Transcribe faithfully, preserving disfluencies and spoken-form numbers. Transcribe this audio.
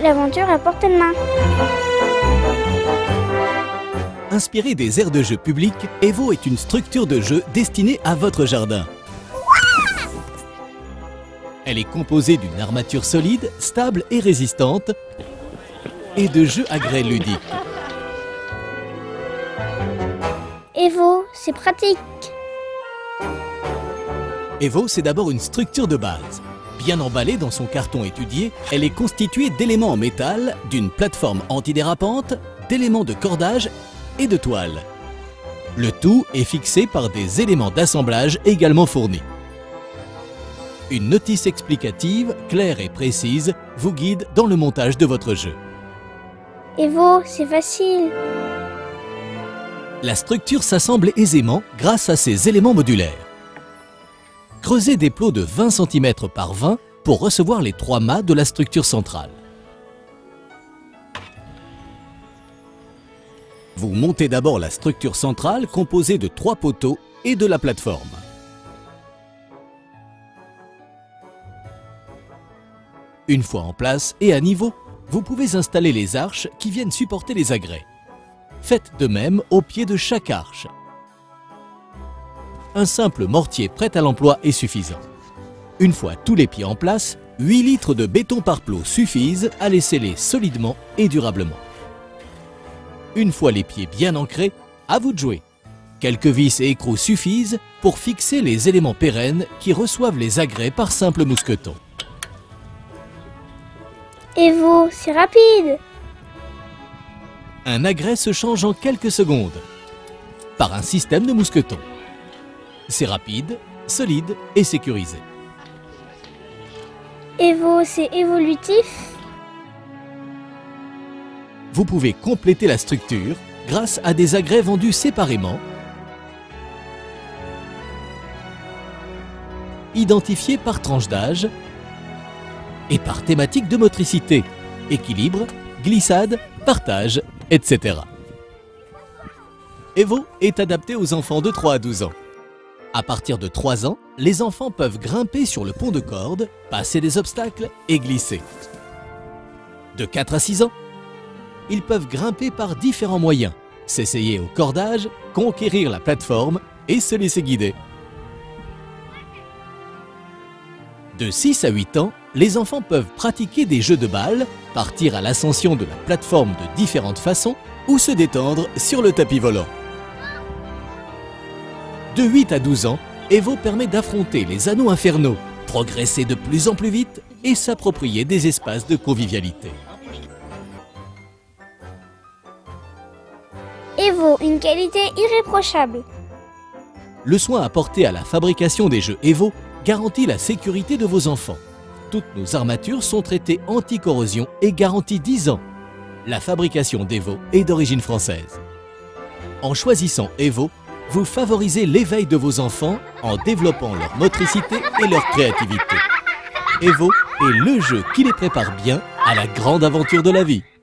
l'aventure à portée de main. Inspirée des aires de jeu publiques, Evo est une structure de jeu destinée à votre jardin. Elle est composée d'une armature solide, stable et résistante, et de jeux à grès ludiques. Evo, c'est pratique. Evo, c'est d'abord une structure de base. Bien emballée dans son carton étudié, elle est constituée d'éléments en métal, d'une plateforme antidérapante, d'éléments de cordage et de toile. Le tout est fixé par des éléments d'assemblage également fournis. Une notice explicative, claire et précise, vous guide dans le montage de votre jeu. Evo, c'est facile. La structure s'assemble aisément grâce à ces éléments modulaires. Creusez des plots de vingt centimètres par vingt pour recevoir les trois mâts de la structure centrale. Vous montez d'abord la structure centrale composée de trois poteaux et de la plateforme. Une fois en place et à niveau, vous pouvez installer les arches qui viennent supporter les agrès. Faites de même au pied de chaque arche. Un simple mortier prêt à l'emploi est suffisant. Une fois tous les pieds en place, huit litres de béton par plot suffisent à les sceller solidement et durablement. Une fois les pieds bien ancrés, à vous de jouer. Quelques vis et écrous suffisent pour fixer les éléments pérennes qui reçoivent les agrès par simple mousqueton. Evo, c'est rapide. Un agrès se change en quelques secondes par un système de mousqueton. C'est rapide, solide et sécurisé. Evo, c'est évolutif. Vous pouvez compléter la structure grâce à des agrès vendus séparément, identifiés par tranche d'âge et par thématique de motricité, équilibre, glissade, partage, et cetera. Evo est adapté aux enfants de trois à douze ans. À partir de trois ans, les enfants peuvent grimper sur le pont de corde, passer des obstacles et glisser. De quatre à six ans, ils peuvent grimper par différents moyens, s'essayer au cordage, conquérir la plateforme et se laisser guider. De six à huit ans, les enfants peuvent pratiquer des jeux de balle, partir à l'ascension de la plateforme de différentes façons ou se détendre sur le tapis volant. De huit à douze ans, Evo permet d'affronter les anneaux infernaux, progresser de plus en plus vite et s'approprier des espaces de convivialité. Evo, une qualité irréprochable. Le soin apporté à la fabrication des jeux Evo garantit la sécurité de vos enfants. Toutes nos armatures sont traitées anti-corrosion et garanties dix ans. La fabrication d'Evo est d'origine française. En choisissant Evo, vous favorisez l'éveil de vos enfants en développant leur motricité et leur créativité. Evo est le jeu qui les prépare bien à la grande aventure de la vie.